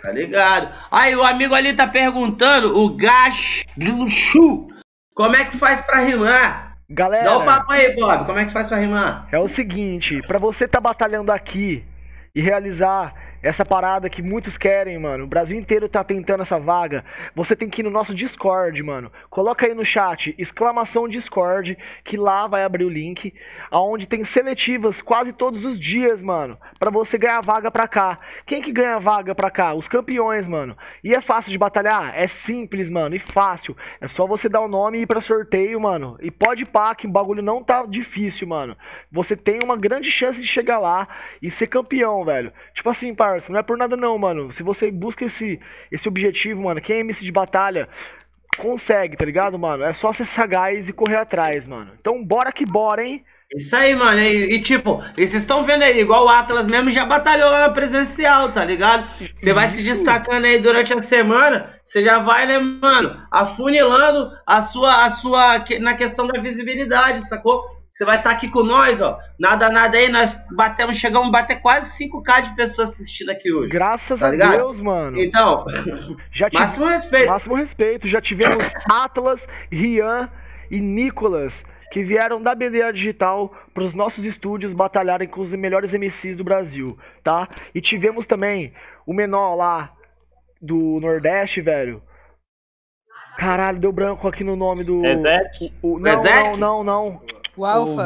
Tá ligado? Aí o amigo ali tá perguntando, o Gachu, como é que faz pra rimar? Galera, dá o papo aí, Bob, como é que faz pra rimar? é o seguinte, pra você tá batalhando aqui e realizar essa parada que muitos querem, mano, o Brasil inteiro tá tentando essa vaga, você tem que ir no nosso Discord, mano. Coloca aí no chat, exclamação Discord, que lá vai abrir o link, aonde tem seletivas quase todos os dias, mano, pra você ganhar vaga pra cá. Quem que ganha vaga pra cá? Os campeões, mano. E é fácil de batalhar? É simples, mano, e fácil. É só você dar o nome e ir pra sorteio, mano. E pode pá, que o bagulho não tá difícil, mano. Você tem uma grande chance de chegar lá e ser campeão, velho. Tipo assim, parça, não é por nada não, mano. Se você busca esse objetivo, mano, quem é MC de batalha consegue, tá ligado, mano? É só ser sagaz e correr atrás, mano. Então bora que bora, hein? Isso aí, mano. E tipo, vocês estão vendo aí, igual o Atlas mesmo já batalhou lá na presencial, tá ligado? Você vai se destacando aí durante a semana, você já vai, né, mano, afunilando a sua na questão da visibilidade, sacou? Você vai estar aqui com nós, ó. Nada aí, nós chegamos a bater quase 5K de pessoas assistindo aqui hoje. Graças tá a ligado? Deus, mano. Então, máximo respeito. Máximo respeito. Já tivemos Atlas, Rian e Nicolas, que vieram da BDA Digital para os nossos estúdios batalharem com os melhores MCs do Brasil, tá? E tivemos também o menor lá do Nordeste, velho. Caralho, deu branco aqui no nome do... Ezek? Não. O Alfa.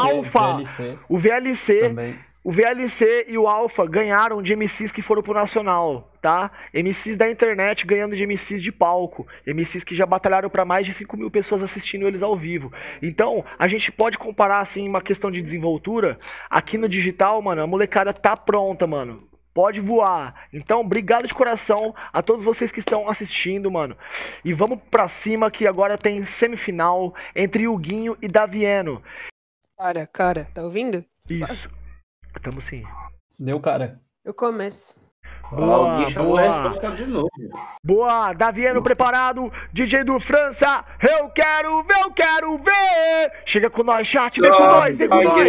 O VLC. Também. O VLC e o Alfa ganharam de MCs que foram pro Nacional, tá? MCs da internet ganhando de MCs de palco. MCs que já batalharam pra mais de 5.000 pessoas assistindo eles ao vivo. Então, a gente pode comparar, assim, uma questão de desenvoltura. Aqui no digital, mano, a molecada tá pronta, mano. Pode voar. Então, obrigado de coração a todos vocês que estão assistindo, mano. E vamos pra cima que agora tem semifinal entre Huguinho e Davieno. Cara, tá ouvindo? Isso. Tamo sim. Deu, cara. Eu começo. Alguém chamou a resposta de novo. Boa, Davieno preparado, DJ do França, eu quero ver. Chega com nós, chat, vem com nós.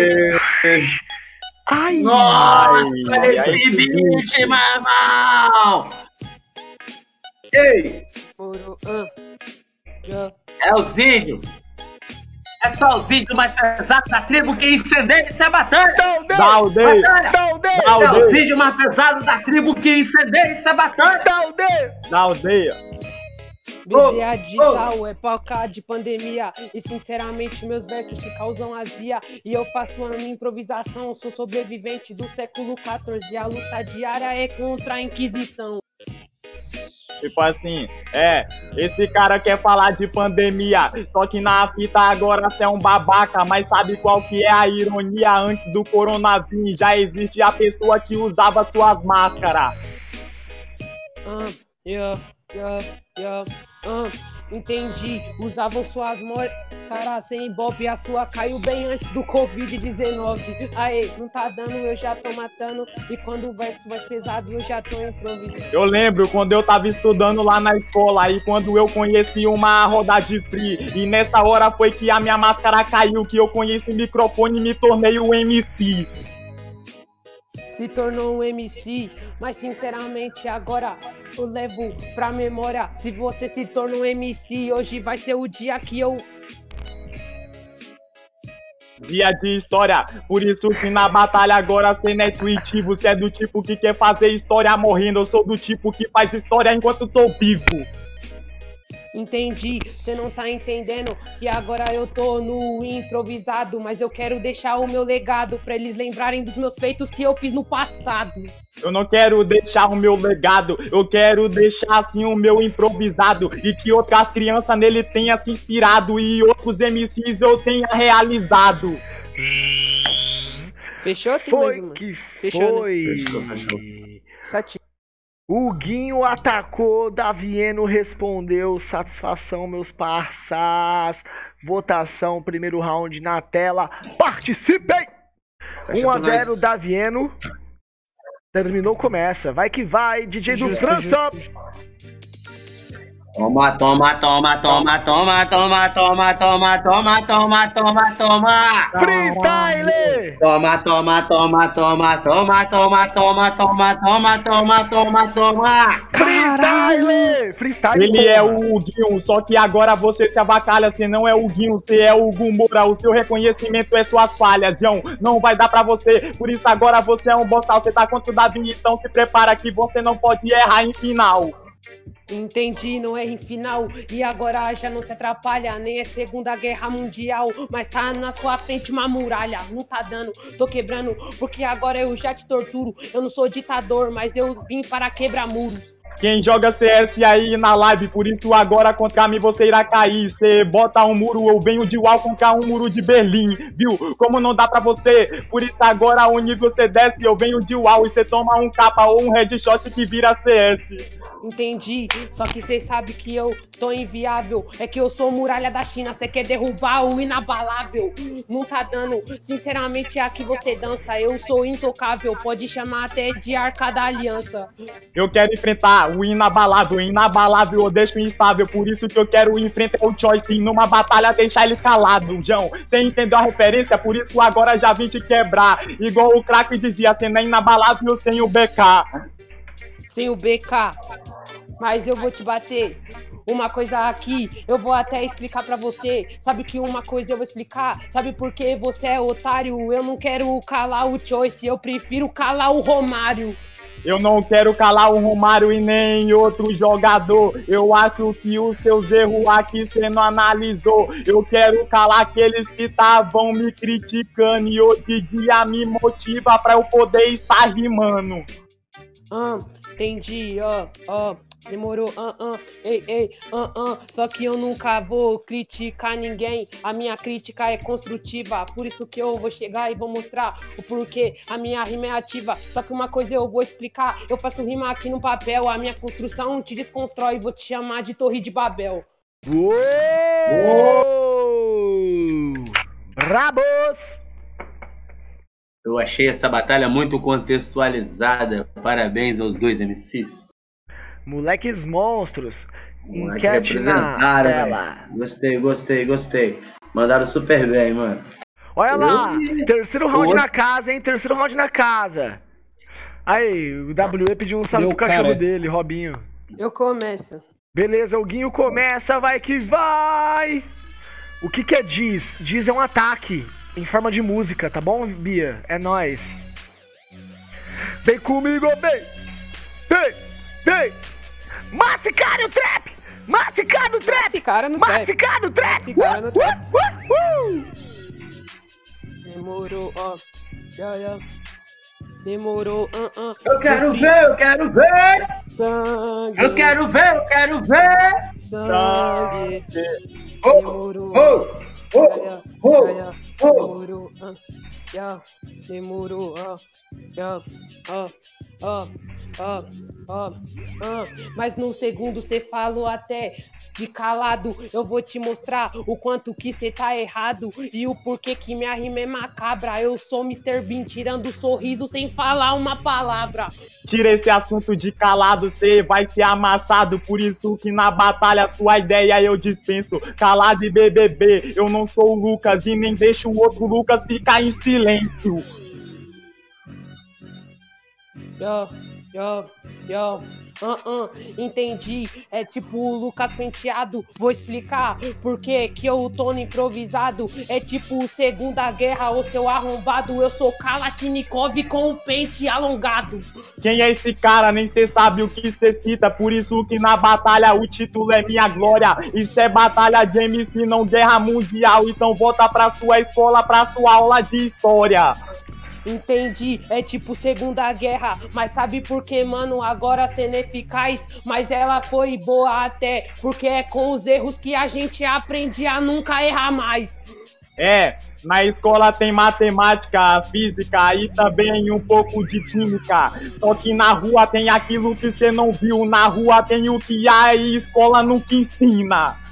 Ai, nossa, esse beat, mamão! Ei! É os índios! É só os índios mais pesados da tribo que incendeia essa batalha! Da aldeia! É os índios mais pesados da tribo que incendeia essa batalha! Da aldeia! BDA Digital é palca de pandemia. E sinceramente meus versos te causam azia. E eu faço a minha improvisação. Sou sobrevivente do século XIV. A luta diária é contra a Inquisição. Tipo assim, esse cara quer falar de pandemia, só que na fita agora você é um babaca, mas sabe qual que é a ironia? Antes do coronavírus já existe a pessoa que usava suas máscaras. Entendi, usavam suas máscaras sem ibope, a sua caiu bem antes do Covid-19. Aê, não tá dando, eu já tô matando. E quando o verso mais pesado, eu já tô improvisando. Eu lembro quando eu tava estudando lá na escola e quando eu conheci uma roda de free. E nessa hora foi que a minha máscara caiu, que eu conheci o microfone e me tornei o MC. Se tornou um MC, mas sinceramente agora eu levo pra memória. Se você se torna um MC, hoje vai ser o dia que eu... Dia de história, por isso que na batalha agora cê não é tweet. Você é do tipo que quer fazer história morrendo, eu sou do tipo que faz história enquanto tô vivo. Entendi, você não tá entendendo que agora eu tô no improvisado, mas eu quero deixar o meu legado pra eles lembrarem dos meus feitos que eu fiz no passado. Eu não quero deixar o meu legado, eu quero deixar assim o meu improvisado e que outras crianças nele tenham se inspirado e outros MCs eu tenha realizado. Fechou? Tem mais uma? Fechou, foi. Né? Fechou. Satisfação. O Guinho atacou, Davieno respondeu, satisfação, meus parças. Votação, primeiro round na tela, participem! 1-0, Davieno. Terminou, começa. Vai que vai, DJ do França. Toma, toma, toma, toma, toma, toma, toma, toma, toma, toma, toma, toma. Freestyle! Toma, toma, toma, toma, toma, toma, toma, toma, toma, toma, toma, toma. Freestyle! Freestyle, Ele é o Huguinho, só que agora você se avacalha, você não é o Huguinho, você é o Gumura, o seu reconhecimento é suas falhas, João, não vai dar pra você, por isso agora você é um boçal, você tá contra o Davi, então se prepara que você não pode errar em final. Entendi, não é em final. E agora já não se atrapalha. Nem é Segunda Guerra Mundial, mas tá na sua frente uma muralha. Não tá dando, tô quebrando, porque agora eu já te torturo. Eu não sou ditador, mas eu vim para quebrar muros. Quem joga CS aí na live, por isso agora contra mim você irá cair. Cê bota um muro, eu venho de UAU contra um muro de Berlim, viu? Como não dá pra você, por isso agora o nível cê desce, eu venho de UAU e cê toma um capa ou um headshot que vira CS. Entendi, só que cê sabe que eu tô inviável. É que eu sou muralha da China, cê quer derrubar o inabalável. Não tá dando, sinceramente aqui você dança. Eu sou intocável, pode chamar até de Arca da Aliança. Eu quero enfrentar o inabalável eu deixo instável, por isso que eu quero enfrentar o Choice numa batalha, deixar ele calado, João. Cê entendeu a referência, por isso agora já vim te quebrar. Igual o craque dizia, cê não é inabalável sem o BK. Sem o BK, mas eu vou te bater. Uma coisa aqui, eu vou até explicar pra você. Sabe que uma coisa eu vou explicar? Sabe por que você é otário? Eu não quero calar o Choice, eu prefiro calar o Romário. Eu não quero calar o Romário e nem outro jogador. Eu acho que os seus erros aqui cê não analisou. Eu quero calar aqueles que estavam me criticando e hoje em dia me motiva pra eu poder estar rimando. Entendi, demorou, ei, só que eu nunca vou criticar ninguém, a minha crítica é construtiva, por isso que eu vou chegar e vou mostrar o porquê a minha rima é ativa, só que uma coisa eu vou explicar, eu faço rima aqui no papel, a minha construção te desconstrói, vou te chamar de Torre de Babel. Uou! Brabos! Eu achei essa batalha muito contextualizada. Parabéns aos dois MCs. Moleques monstros. Moleque representaram, velho. Gostei. Mandaram super bem, mano. Olha lá, terceiro round na casa, hein? Terceiro round na casa. Aí, o WE pediu um salve pro cachorro dele, Robinho. Eu começo. Beleza, o Guinho começa, vai que vai! O que é Diz? Diz é um ataque em forma de música, tá bom, Bia? É nóis. Vem comigo, vem! Mate cara no trap! Mate cara no trap! Mate cara no trap! Demorou, Demorou, Eu quero ver! Sangue. Eu quero ver! Sangue. Demorou! Demorou, mas no segundo cê falou até de calado. Eu vou te mostrar o quanto que cê tá errado e o porquê que minha rima é macabra. Eu sou Mr. Bean tirando sorriso sem falar uma palavra. Tira esse assunto de calado, cê vai ser amassado. Por isso que na batalha sua ideia eu dispenso. Calado e BBB, eu não sou o Lucas e nem deixo o outro Lucas ficar em silêncio. Entendi, é tipo o Lucas Penteado. Vou explicar por que eu tô no improvisado. É tipo Segunda Guerra, ô seu arrombado. Eu sou Kalashnikov com o pente alongado. Quem é esse cara? Nem cê sabe o que cê cita. Por isso que na batalha o título é minha glória. Isso é batalha de MC, não guerra mundial. Então volta pra sua escola, pra sua aula de história. Entendi, é tipo Segunda Guerra, mas sabe por que, mano, agora cê não é eficaz, mas ela foi boa até, porque é com os erros que a gente aprende a nunca errar mais. É, na escola tem matemática, física e também um pouco de química, só que na rua tem aquilo que cê não viu, na rua tem o que a escola nunca ensina.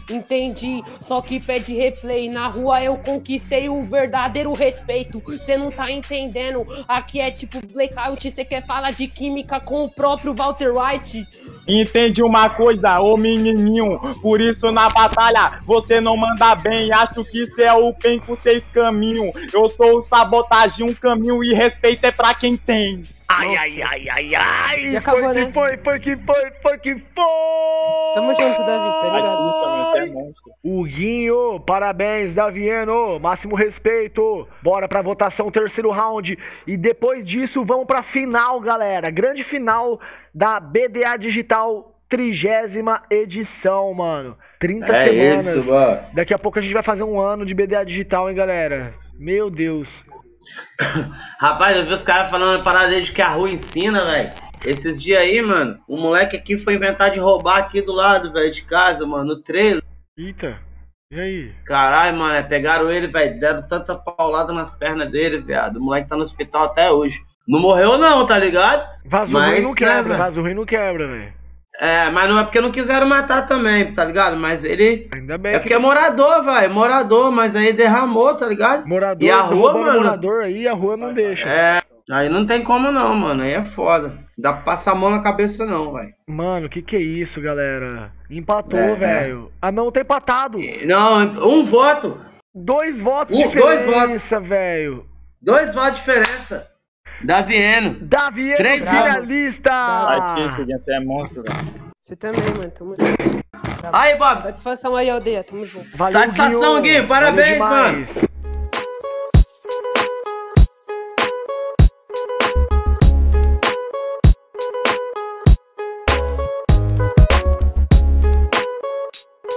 entendi, só que pede replay. Na rua eu conquistei o verdadeiro respeito. Cê não tá entendendo, aqui é tipo blackout. Cê quer falar de química com o próprio Walter White? Entende uma coisa, ô menininho, por isso na batalha você não manda bem. Acho que isso é o PEN com 6 caminhos. Eu sou o sabotagem, um caminho e respeito é pra quem tem. Ai, ai, ai, ai, ai! Já acabou, né? Foi que foi! Tamo junto, Davi, tá ligado? Você é monstro. Huguinho, parabéns, Davieno, máximo respeito. Bora pra votação, terceiro round. E depois disso, vamos pra final, galera. Grande final da BDA Digital, 30ª edição, mano. 30 semanas. Isso, mano. Daqui a pouco a gente vai fazer um ano de BDA Digital, hein, galera. Meu Deus. Rapaz, eu vi os caras falando parada de que a rua ensina, velho. Esses dias aí, mano, o moleque aqui foi inventar de roubar aqui do lado, velho, de casa, mano, no trailer. Eita, e aí? Caralho, mano, pegaram ele, velho, deram tanta paulada nas pernas dele, viado. O moleque tá no hospital até hoje. Não morreu não, tá ligado? Vaso Mas, ruim não quebra, né, vaso ruim não quebra, velho. É, mas não é porque não quiseram matar também, tá ligado? Mas ele... Ainda bem É porque é morador, velho, morador, mas aí derramou, tá ligado? Morador, E a rua, roubando mano... morador aí, a rua não deixa. É, aí não tem como não, mano, aí é foda. Dá pra passar a mão na cabeça não, velho. Mano, que é isso, galera? Empatou, É. velho. Ah, não, tá empatado. Não, um voto. 2 votos Dois diferença, velho. 2 votos de diferença. Davieno. Davieno, 3 finalista. Aqui, você é monstro, velho. Você também, mano, tamo junto. Aí, Bob. Satisfação aí, aldeia, tamo junto. Valeu, Satisfação, Gui, parabéns, Valeu demais. mano.